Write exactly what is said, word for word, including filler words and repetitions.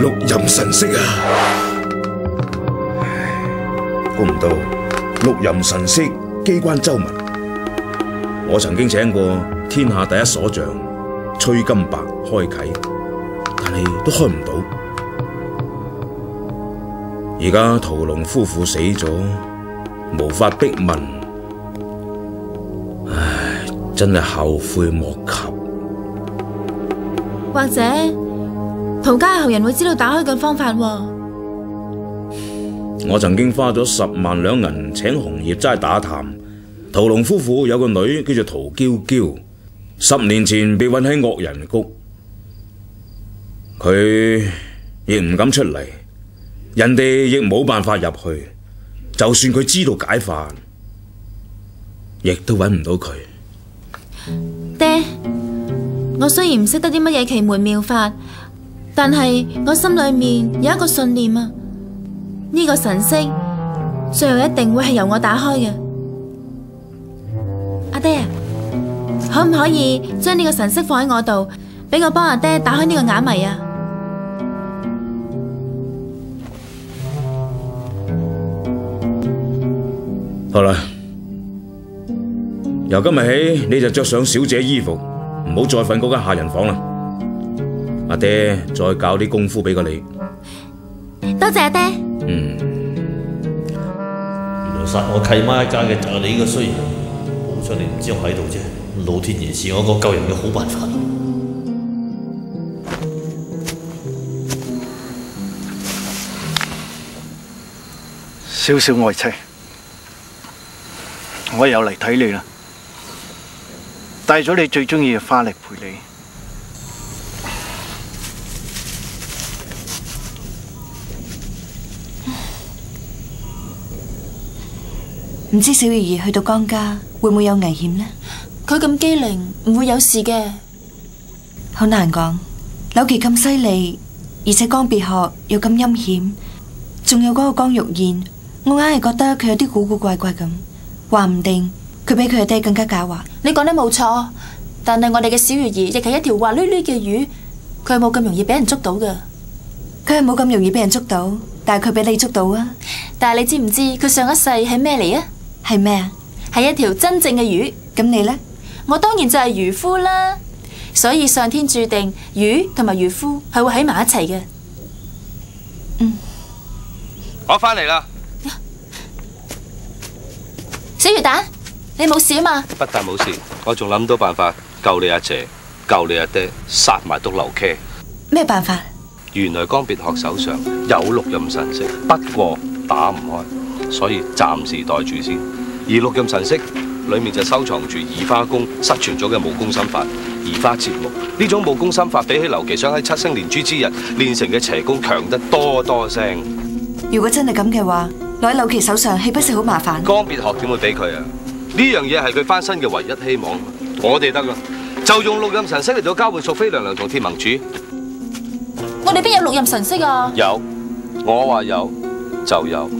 六壬神色啊！估唔到六壬神色機關周密，我曾經請過天下第一鎖匠崔金白開啟，但係都開唔到。而家屠龍夫婦死咗，無法逼問，唉，真係後悔莫及。 或者陶家嘅後人會知道打開嘅方法喎。 我曾經花咗十萬兩銀請紅葉齋打探，屠龍夫婦有個女叫做陶嬌嬌，十年前被困喺惡人谷，佢亦唔敢出嚟，人哋亦冇辦法入去，就算佢知道解法，亦都揾唔到佢。 爹，我雖然唔識得啲乜嘢奇門妙法，但係我心裏面有一個信念啊，呢個神色最後一定會係由我打開嘅。阿爹啊，可唔可以將呢個神色放喺我度，俾我幫阿爹打開呢個啞謎啊？ 好啦，由今日起你就着上小姐衣服，唔好再瞓嗰間下人房啦。阿爹再教啲功夫俾過你。 多謝阿爹。 嗯， 原來殺我契媽一家嘅就係你呢個衰人，好彩你唔知我喺度啫。老天爺賜我個救人嘅好辦法。 少少愛妻，我又嚟睇你啦，帶咗你最中意嘅花嚟陪你。 唔知小月兒去到江家會唔會有危險呢？ 佢咁機靈，唔會有事嘅。 好難講，柳琪咁犀利，而且江別鶴又咁陰險，仲有嗰個江玉燕，我硬係覺得佢有啲古古怪怪咁，話唔定佢比佢阿爹更加狡猾。 你講得冇錯，但係我哋嘅小月兒亦係一條滑捋捋嘅魚，佢係冇咁容易俾人捉到嘅。 佢係冇咁容易俾人捉到，但係佢俾你捉到啊！ 但係你知唔知佢上一世係咩嚟啊？ 係咩啊？ 係一條真正嘅魚。 咁你呢？ 我當然就係漁夫啦。所以上天注定魚同埋漁夫係會喺埋一齊嘅。 嗯， 我返嚟啦。 小魚蛋，你冇事啊嘛？ 不但冇事，我仲諗到辦法救你阿姐，救你阿爹，殺埋督劉茄。 咩辦法？ 原來江別鶴手上有六壬神色，不過打唔開，所以暫時袋住先。而六壬神色裏面就收藏住移花宮失傳咗嘅武功心法移花接木。呢種武功心法比起劉琦想喺七星連珠之日練成嘅邪功強得多多聲。 如果真係咁嘅話，攞喺柳琪手上豈不是好麻煩？ 江別鶴點會俾佢啊？呢樣嘢係佢翻身嘅唯一希望。我哋得啦，就用六壬神色嚟到交換淑妃娘娘同鐵盟主。 我哋邊有六壬神色啊？ 有，我話有就有。